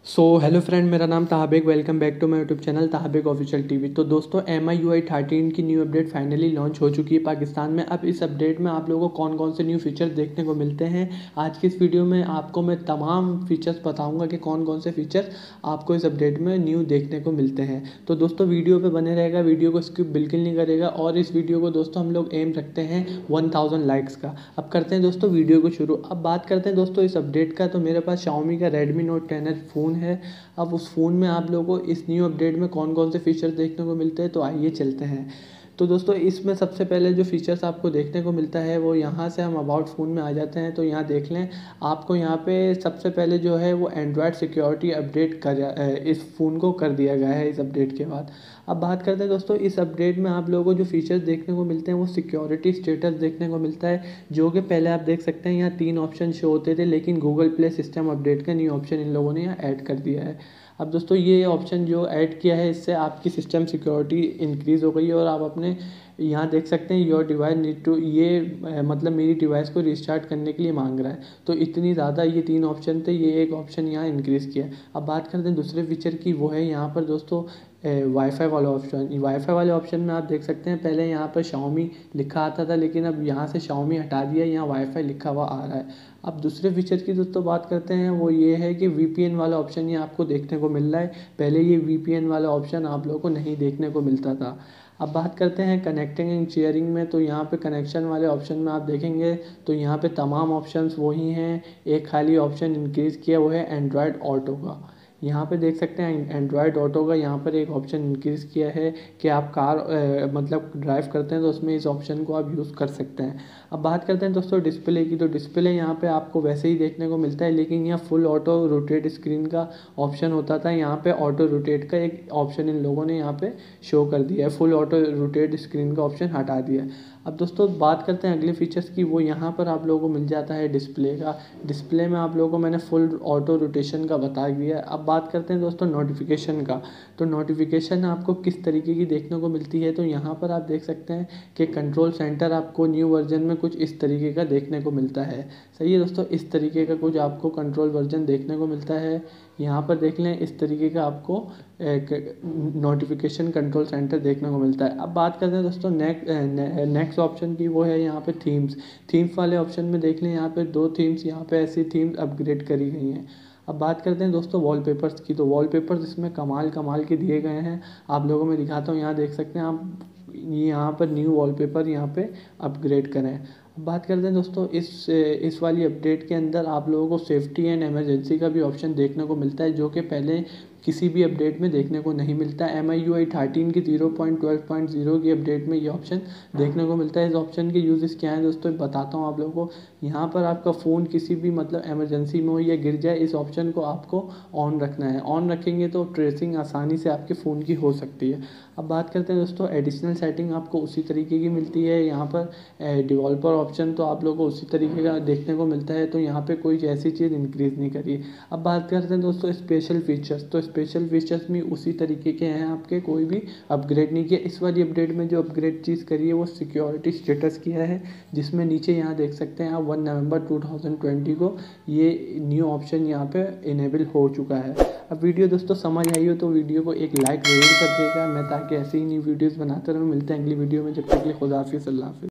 Hello friend, मेरा नाम Tahbeg. Welcome back to my YouTube channel Tahbeg official TV. तो दोस्तों, MIUI 13 की न्यू अपडेट फाइनली लॉन्च हो चुकी है पाकिस्तान में। अब इस अपडेट में आप लोगों को कौन कौन से न्यू फीचर्स देखने को मिलते हैं, आज की इस वीडियो में आपको मैं तमाम फीचर्स बताऊंगा कि कौन कौन से फीचर्स आपको इस अपडेट में न्यू देखने को मिलते हैं। तो दोस्तों, वीडियो पर बने रहेगा, वीडियो को स्किप बिल्कुल नहीं करेगा। और इस वीडियो को दोस्तों हम लोग एम रखते हैं 1000 लाइक्स का। अब करते हैं दोस्तों वीडियो को शुरू। अब बात करते हैं दोस्तों इस अपडेट का। तो मेरे पास Xiaomi का Redmi Note 10 फ़ोन है। अब उस फ़ोन में आप लोगों को इस न्यू अपडेट में कौन कौन से फीचर्स देखने को मिलते हैं, तो आइए चलते हैं। तो दोस्तों, इसमें सबसे पहले जो फीचर्स आपको देखने को मिलता है वो यहाँ से हम अबाउट फ़ोन में आ जाते हैं। तो यहाँ देख लें, आपको यहाँ पे सबसे पहले जो है वो एंड्रॉयड सिक्योरिटी अपडेट इस फ़ोन को कर दिया गया है इस अपडेट के बाद। अब बात करते हैं दोस्तों, इस अपडेट में आप लोगों को जो फीचर्स देखने को मिलते हैं वो सिक्योरिटी स्टेटस देखने को मिलता है, जो कि पहले आप देख सकते हैं यहाँ 3 ऑप्शन शो होते थे, लेकिन गूगल प्ले सिस्टम अपडेट का न्यू ऑप्शन इन लोगों ने यहाँ ऐड कर दिया है। अब दोस्तों, ये ऑप्शन जो ऐड किया है, इससे आपकी सिस्टम सिक्योरिटी इंक्रीज़ हो गई है। और आप अपने यहाँ देख सकते हैं योर डिवाइस नीड टू, ये मतलब मेरी डिवाइस को रिस्टार्ट करने के लिए मांग रहा है। तो इतनी ज़्यादा ये 3 ऑप्शन थे, ये एक ऑप्शन यहाँ इंक्रीज़ किया है। अब बात करते हैं दूसरे फीचर की, वो है यहाँ पर दोस्तों वाईफाई वाला ऑप्शन। वाईफाई वाले ऑप्शन में आप देख सकते हैं पहले यहाँ पर Xiaomi लिखा आता था, लेकिन अब यहाँ से Xiaomi हटा दिया, यहाँ वाईफाई लिखा हुआ आ रहा है। अब दूसरे फीचर की दोस्तों बात करते हैं, वो ये है कि VPN वाला ऑप्शन ये आपको देखने को मिल रहा है। पहले ये VPN वाला ऑप्शन आप लोगों को नहीं देखने को मिलता था। अब बात करते हैं कनेक्टिंग एंड शेयरिंग में। तो यहाँ पे कनेक्शन वाले ऑप्शन में आप देखेंगे तो यहाँ पे तमाम ऑप्शंस वही हैं, एक खाली ऑप्शन इंक्रीज़ किया, वो है एंड्रॉयड ऑटो का। यहाँ पे देख सकते हैं एंड्रॉयड ऑटो का यहाँ पर एक ऑप्शन इंक्रीज़ किया है कि आप कार मतलब ड्राइव करते हैं तो उसमें इस ऑप्शन को आप यूज़ कर सकते हैं। अब बात करते हैं दोस्तों डिस्प्ले की। तो डिस्प्ले यहाँ पे आपको वैसे ही देखने को मिलता है, लेकिन यहाँ फुल ऑटो रोटेट स्क्रीन का ऑप्शन होता था, यहाँ पे ऑटो रोटेट का एक ऑप्शन इन लोगों ने यहाँ पे शो कर दिया है। फुल ऑटो रोटेट स्क्रीन का ऑप्शन हटा दिया है। अब दोस्तों बात करते हैं अगले फीचर्स की। वो यहाँ पर आप लोगों को मिल जाता है डिस्प्ले का। डिस्प्ले में आप लोगों को मैंने फुल ऑटो रोटेशन का बता दिया है। अब बात करते हैं दोस्तों नोटिफिकेशन का। तो नोटिफिकेशन आपको किस तरीके की देखने को मिलती है, तो यहाँ पर आप देख सकते हैं कि कंट्रोल सेंटर आपको न्यू वर्जन में कुछ इस तरीके का देखने को मिलता है। सही है दोस्तों, इस तरीके का कुछ आपको कंट्रोल वर्जन देखने को मिलता है। यहाँ पर देख लें, इस तरीके का आपको नोटिफिकेशन कंट्रोल सेंटर देखने को मिलता है। अब बात करते हैं दोस्तों नेक्स्ट ऑप्शन की, वो है यहाँ पे थीम्स वाले ऑप्शन में देख लें, यहाँ पे 2 थीम्स, यहाँ पे ऐसी थीम्स अपग्रेड करी गई हैं। अब बात करते हैं दोस्तों वॉलपेपर्स की। तो वॉलपेपर्स इसमें कमाल कमाल के दिए गए हैं, आप लोगों में दिखाता हूँ। यहाँ देख सकते हैं आप, यहाँ पर न्यू वॉलपेपर यहाँ पे अपग्रेड करें। अब बात करते हैं दोस्तों इस वाली अपडेट के अंदर आप लोगों को सेफ्टी एंड इमरजेंसी का भी ऑप्शन देखने को मिलता है, जो कि पहले किसी भी अपडेट में देखने को नहीं मिलता। MIUI 13 की 0.12.0 की अपडेट में ये ऑप्शन देखने को मिलता है। इस ऑप्शन के यूजेस क्या हैं दोस्तों, बताता हूँ आप लोगों को। यहाँ पर आपका फ़ोन किसी भी मतलब इमरजेंसी में हो या गिर जाए, इस ऑप्शन को आपको ऑन रखना है। ऑन रखेंगे तो ट्रेसिंग आसानी से आपके फ़ोन की हो सकती है। अब बात करते हैं दोस्तों एडिशनल सेटिंग आपको उसी तरीके की मिलती है। यहाँ पर डेवलपर ऑप्शन तो आप लोगों को उसी तरीके का देखने को मिलता है, तो यहाँ पे कोई ऐसी चीज़ इंक्रीज़ नहीं करी। अब बात करते हैं दोस्तों स्पेशल फीचर्स। तो स्पेशल फीचर्स में उसी तरीके के हैं आपके, कोई भी अपग्रेड नहीं किया। इस वाली अपडेट में जो अपग्रेड चीज़ करी है वो सिक्योरिटी स्टेटस किया है, जिसमें नीचे यहाँ देख सकते हैं आप 1 नवंबर 2020 को ये न्यू ऑप्शन यहाँ पे इनेबल हो चुका है। अब वीडियो दोस्तों समझ आई हो तो वीडियो को एक लाइक ज़रूर कर देगा, मैं ताकि ऐसे ही न्यू वीडियोज़ बनाते रहूँ। मिलते हैं अगली वीडियो में, जब तक के लिए खुदा हाफिज़, अल्लाह हाफिज़।